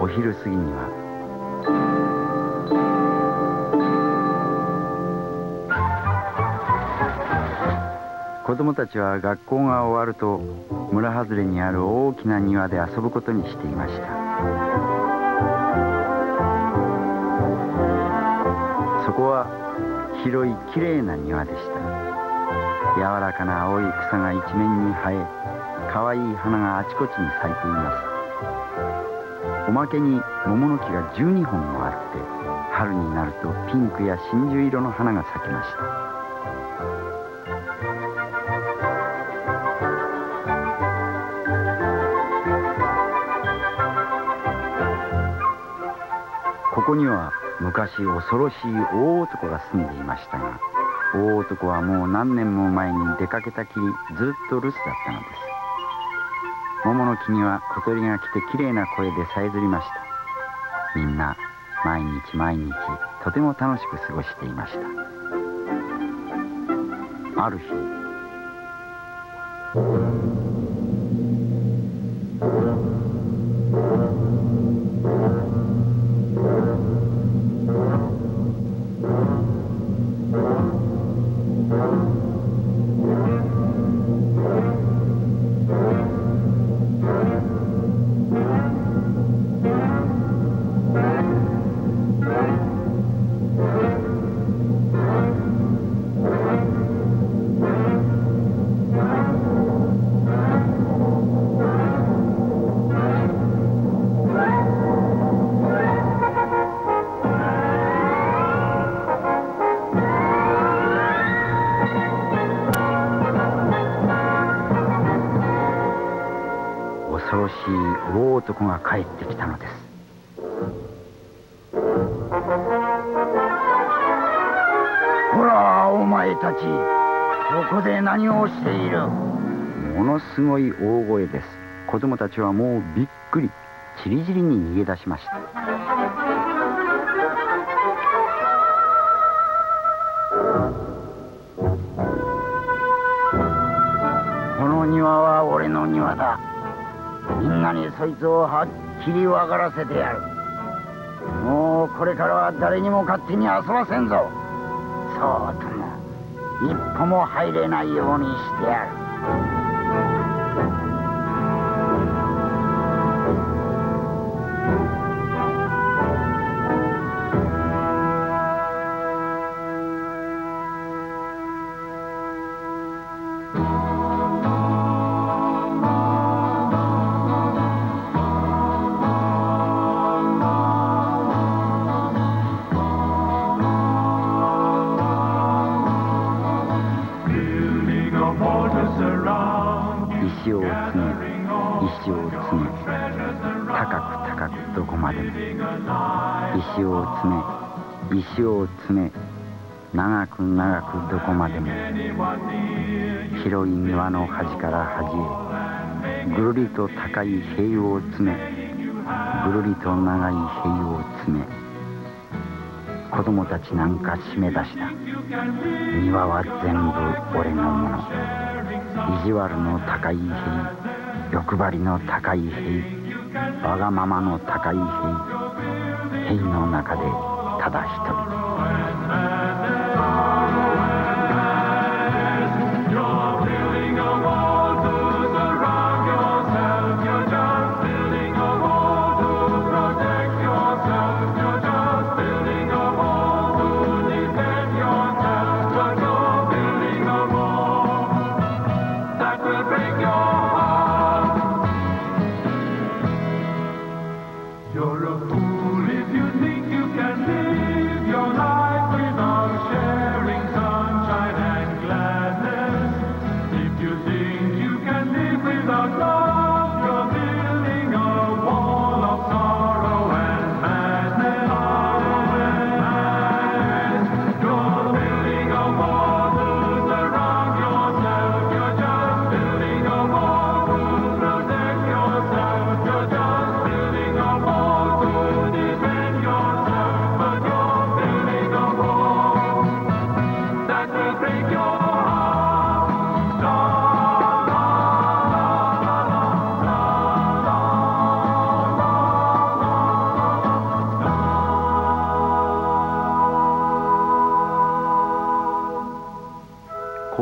お昼過ぎには子供たちは学校が終わると村外れにある大きな庭で遊ぶことにしていました。そこは広いきれいな庭でした。柔らかな青い草が一面に生え、かわいい花があちこちに咲いています。おまけに桃の木が12本もあって、春になるとピンクや真珠色の花が咲きました。ここには昔恐ろしい大男が住んでいましたが、大男はもう何年も前に出かけたきりずっと留守だったのです。桃の木には小鳥が来てきれいな声でさえずりました。みんな毎日毎日とても楽しく過ごしていました。ある日、恐ろしい大男が帰ってきたのです。ほら、お前たち、ここで何をしている？ものすごい大声です。子供たちはもうびっくり、ちりぢりに逃げ出しました。この庭は俺の庭だ。みんなにそいつをはっきり分からせてやる。もうこれからは誰にも勝手に遊ばせんぞ。そうとも一歩も入れないようにしてやる。石を積め、石を積め、高く高くどこまでも。石を積め、石を積め、長く長くどこまでも。広い庭の端から端へ、ぐるりと高い塀を積め、ぐるりと長い塀を積め。子供たちなんか締め出した。庭は全部俺のもの。意地悪の高い塀、欲張りの高い塀、わがままの高い塀、塀の中でただ一人。 You're a fool if you think you can live your life without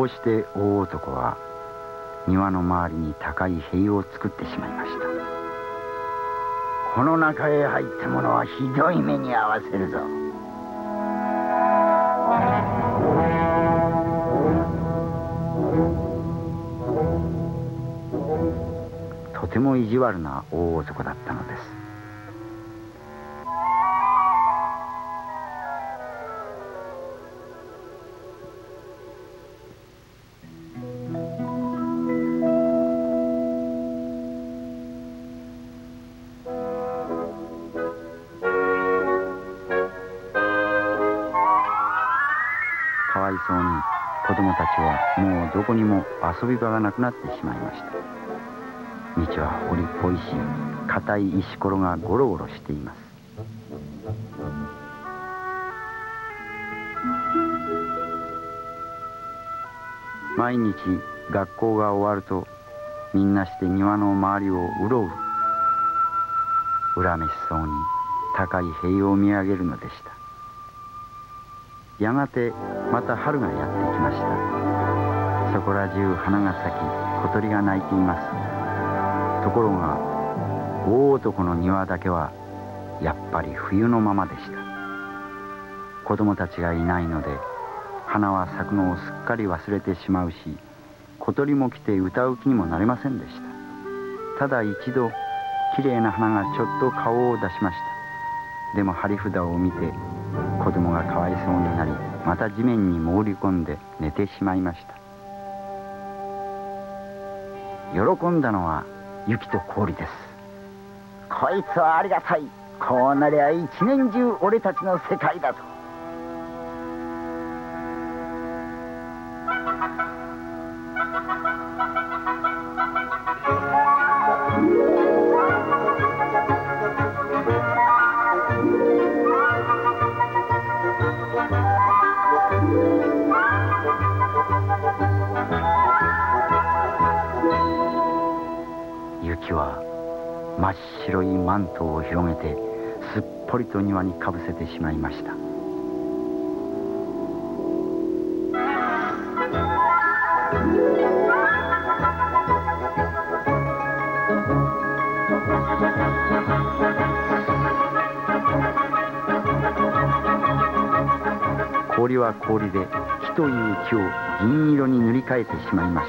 うして大男は庭の周りに高い塀を作ってしまいました。この中へ入った者はひどい目に遭わせるぞ。とても意地悪な大男だったのです。かわいそうに子供たちはもうどこにも遊び場がなくなってしまいました。道は堀っぽいし、硬い石ころがゴロゴロしています。毎日学校が終わるとみんなして庭の周りをうろうろ。恨めしそうに高い塀を見上げるのでした。やがてまた春がやってきました。そこら中花が咲き、小鳥が鳴いています。ところが大男の庭だけはやっぱり冬のままでした。子供たちがいないので花は咲くのをすっかり忘れてしまうし、小鳥も来て歌う気にもなれませんでした。ただ一度きれいな花がちょっと顔を出しました。でも張り札を見て子供がかわいそうになり、また地面に潜り込んで寝てしまいました。喜んだのは雪と氷です。こいつはありがたい。こうなりゃ一年中俺たちの世界だと。雪は真っ白いマントを広げてすっぽりと庭にかぶせてしまいました。氷は氷で木という木を銀色に塗り替えてしまいました。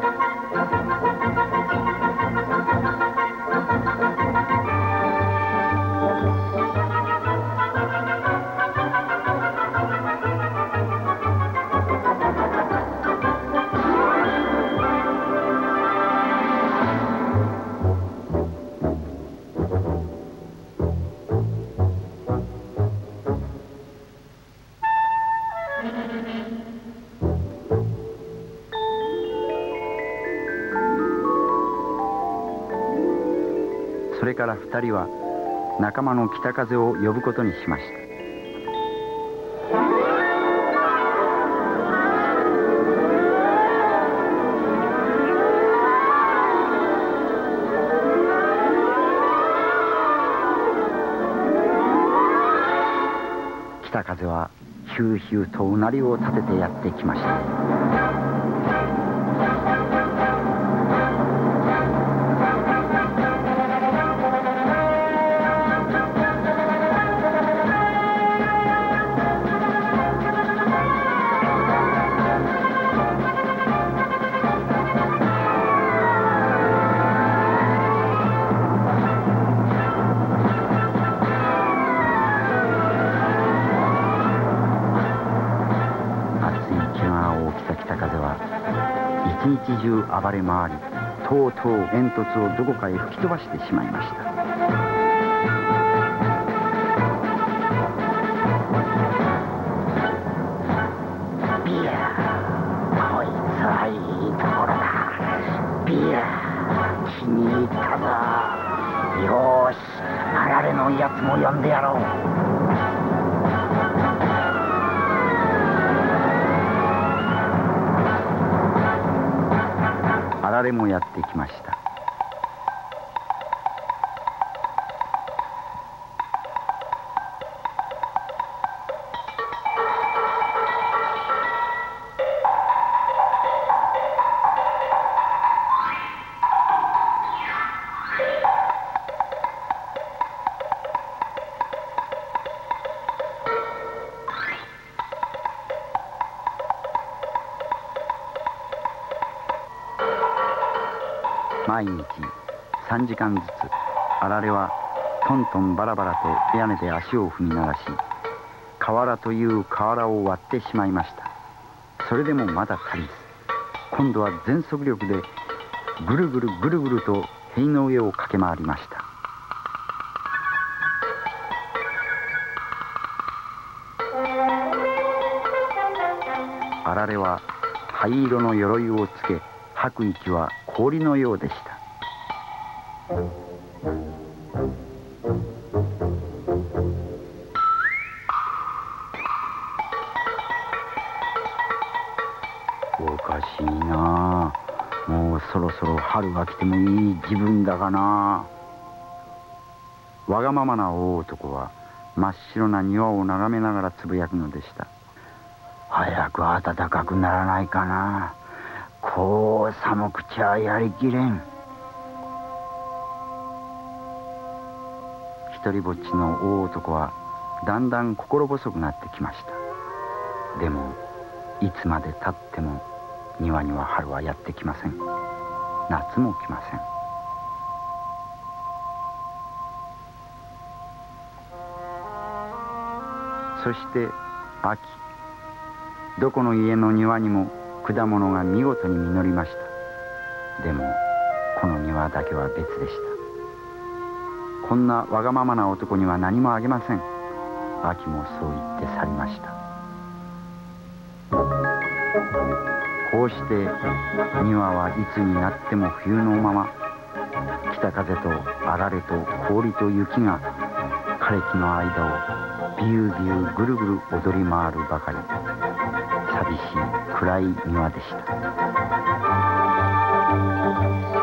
それから2人は仲間の北風を呼ぶことにしました。北風はヒューヒューとうなりを立ててやってきました。一日中暴れ回り、とうとう煙突をどこかへ吹き飛ばしてしまいました。ビア、こいつはいいところだ。ビア、気に入ったぞ。よーし、あられのやつも呼んでやろう。あられもやってきました。 毎日3時間ずつあられはトントンバラバラと屋根で足を踏み鳴らし、瓦という瓦を割ってしまいました。それでもまだ足りず、今度は全速力でぐるぐるぐるぐると塀の上を駆け回りました。あられは灰色の鎧をつけ、吐く息は氷のようでした。おかしいなあ。もうそろそろ春が来てもいい自分だがな。わがままな大男は真っ白な庭を眺めながらつぶやくのでした。早く暖かくならないかな。こう寒くちゃやりきれん。一人ぼっちの大男はだんだん心細くなってきました。でもいつまでたっても庭には春はやってきません。夏も来ません。そして秋、どこの家の庭にも果物が見事に実りました。でもこの庭だけは別でした。こんなわがままな男には何もあげません。秋もそう言って去りました。こうして庭はいつになっても冬のまま、北風とあられと氷と雪が枯れ木の間をビュービューぐるぐる踊り回るばかり、寂しい暗い庭でした。